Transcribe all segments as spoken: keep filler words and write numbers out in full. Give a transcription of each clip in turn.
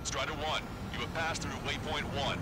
Strider one, you have passed through waypoint one.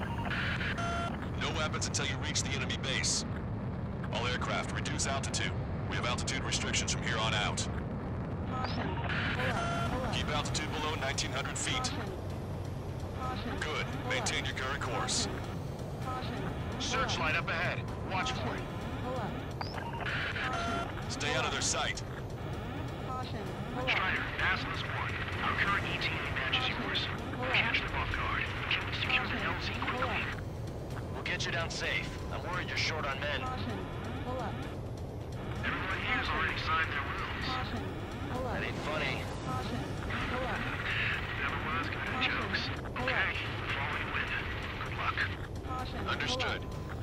No weapons until you reach the enemy base. All aircraft, reduce altitude. We have altitude restrictions from here on out. Caution. Pull up. Pull up. Keep altitude below nineteen hundred feet. Caution. Caution. Good. Pull Maintain up. your current course. Caution. Pull Searchlight up ahead. Watch Caution. for it. Pull up. Caution. Stay Pull out of up. their sight. Caution. Pull up. Strider, Aslan's one. Our current E T A matches yours. Pull up. Catch them off guard. Can we secure the L Z Pull quickly? up. We'll get you down safe. I'm worried you're short on men. Caution. Pull up. Everyone here's already signed their wills. Caution. Pull up. That ain't funny. Caution. Pull up. Never was good at jokes. Pull Okay, up. follow you in. Good luck. Caution. Understood.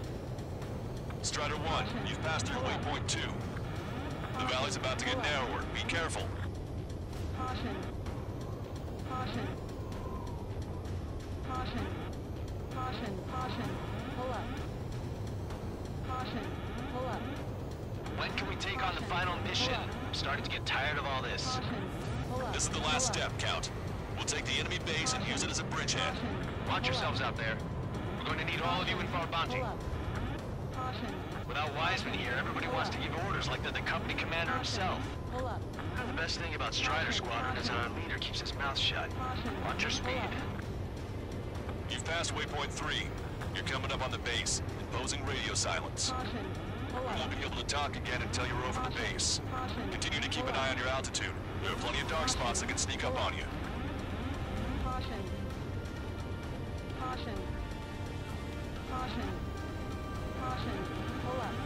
Strider one, you've passed through waypoint two. The valley's about to get narrower. Be careful. Caution. Caution. Caution. Caution. Caution. Pull up. Caution. Pull up. When can we take on the final mission? I'm starting to get tired of all this. Caution. Pull up. This is the last step, Count. We'll take the enemy base and use it as a bridgehead. Watch yourselves out there. We're going to need all of you in Farbanti. Pull up. Caution. Without Wiseman here, everybody wants to give orders like they're the company commander himself. Pull up. The best thing about Strider Squadron is our leader keeps his mouth shut. Caution. Watch your speed. You've passed waypoint three. You're coming up on the base, imposing radio silence. Caution. Pull We up. won't be able to talk again until you're over the base. Caution. Continue to keep an eye on your altitude. There are plenty of dark spots that can sneak up on you. Caution. Caution. Caution. Caution. Pull up.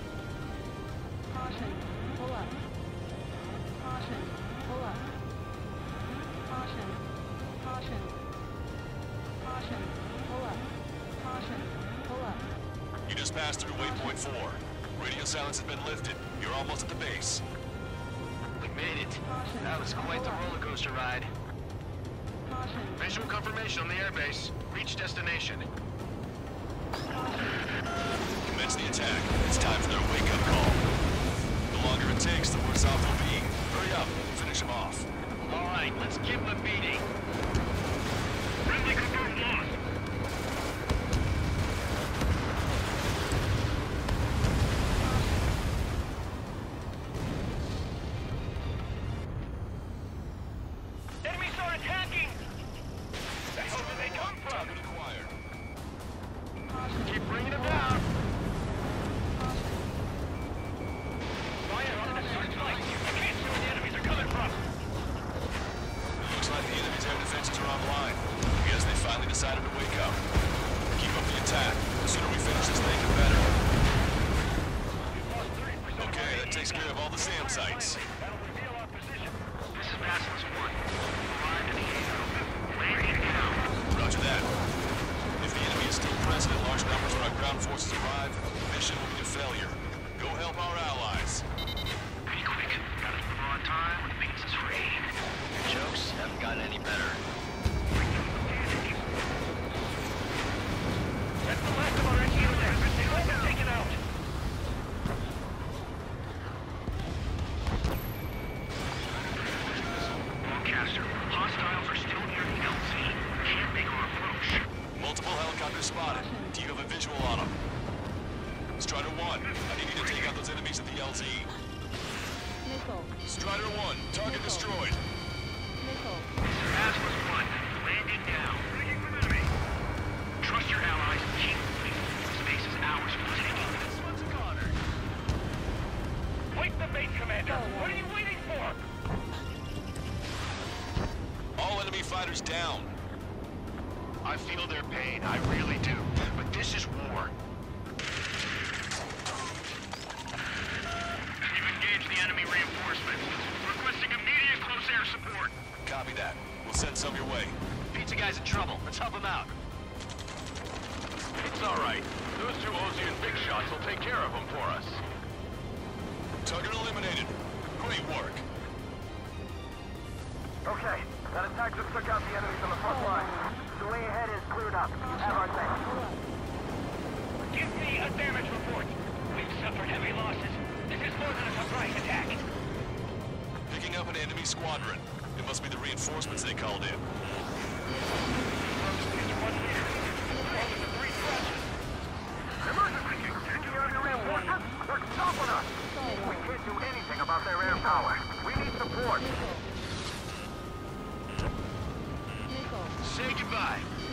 Caution. Pull up. Caution. Pull up. Caution. Caution. Caution. Pull up. Caution. Pull up. You just passed through waypoint four. Radio silence has been lifted. You're almost at the base. We made it. That was quite the roller coaster ride. Caution. Visual confirmation on the airbase. Reach destination. Commence the attack. It's time for their wake-up call. The longer it takes, the worse off they'll be. Hurry up. Finish them off. All right, let's give them a beating. Friendly confirmed lost. Enemies are attacking! The hell did they come from? Target acquired. Keep bringing them down. Fire on the searchlight. I can't see where the enemies are coming from. Looks like the enemy's air defenses are online. I guess they finally decided to wake up. Keep up the attack. The sooner we finish this thing, the better. Okay, that takes care of all the SAM sites. That'll reveal our position. This is Basilisk one. Arrived in the Aero. Landing now. Roger that. If the enemy is still present in large numbers when our ground forces arrive, the mission will be a failure. Go help our allies. Be quick. Gotta move on time when the pizza's free. Your jokes haven't gotten any better. That's the last of our engineers. They've all been taken out. Broadcaster, hostiles are still near the L Z. Can't make our approach. Multiple helicopters spotted. Do you have a visual on them? Strider one, I need you to take out those enemies at the L Z. Missile. Strider one, target destroyed. Missile. Aspas one, landing now. Bringing from enemy. Trust your allies and keep moving. Space is ours for the taking. This one's a goner. Wait the bait, Commander. What are you waiting for? All enemy fighters down. I feel their pain, I really do. But this is war. You've engaged the enemy reinforcements. Requesting immediate close air support. Copy that. We'll send some your way. Pizza guy's in trouble. Let's help him out. It's all right. Those two Ozian big shots will take care of them for us. Target eliminated. Great work. Okay, that attack just took out the enemies on the front line. The way ahead is cleared up. Have our thanks. Give me a damage report. We've suffered heavy losses. This is more than a surprise attack. Picking up an enemy squadron. It must be the reinforcements they called in. do anything about their air power. We need support. Missile. Missile. Say goodbye.